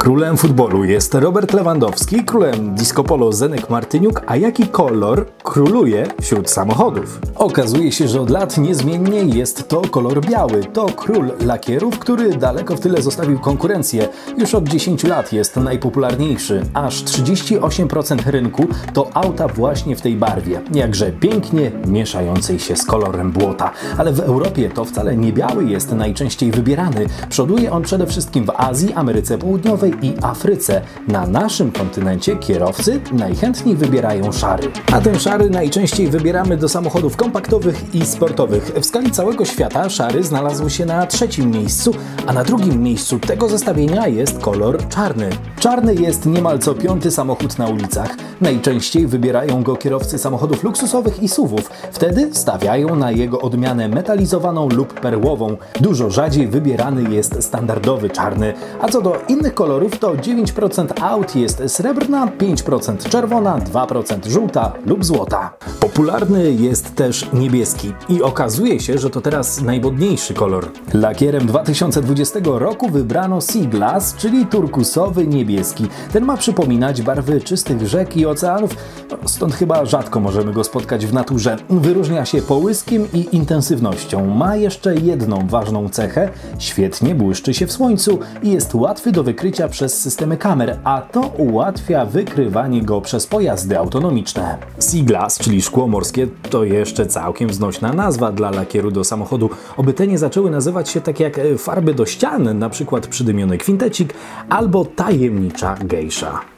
Królem futbolu jest Robert Lewandowski, królem disco polo Zenek Martyniuk, a jaki kolor króluje wśród samochodów? Okazuje się, że od lat niezmiennie jest to kolor biały. To król lakierów, który daleko w tyle zostawił konkurencję. Już od 10 lat jest najpopularniejszy. Aż 38% rynku to auta właśnie w tej barwie. Jakże pięknie mieszającej się z kolorem błota. Ale w Europie to wcale nie biały jest najczęściej wybierany. Przoduje on przede wszystkim w Azji, Ameryce Południowej i Afryce. Na naszym kontynencie kierowcy najchętniej wybierają szary. A ten szary najczęściej wybieramy do samochodów kompaktowych i sportowych. W skali całego świata szary znalazł się na 3. miejscu, a na 2. miejscu tego zestawienia jest kolor czarny. Czarny jest niemal co 5. samochód na ulicach. Najczęściej wybierają go kierowcy samochodów luksusowych i SUV-ów. Wtedy stawiają na jego odmianę metalizowaną lub perłową. Dużo rzadziej wybierany jest standardowy czarny. A co do innych kolorów, to 9% aut jest srebrna, 5% czerwona, 2% żółta lub złota. Popularny jest też niebieski i okazuje się, że to teraz najmodniejszy kolor. Lakierem 2020 roku wybrano Sea Glass, czyli turkusowy niebieski. Ten ma przypominać barwy czystych rzek i oceanów, stąd chyba rzadko możemy go spotkać w naturze. Wyróżnia się połyskiem i intensywnością. Ma jeszcze jedną ważną cechę: świetnie błyszczy się w słońcu i jest łatwy do wykrycia przez systemy kamer, a to ułatwia wykrywanie go przez pojazdy autonomiczne. Sea Glass, czyli szkło morskie, to jeszcze całkiem znośna nazwa dla lakieru do samochodu. Oby te nie zaczęły nazywać się tak jak farby do ścian, na przykład przydymiony kwintecik albo tajemnicza gejsza.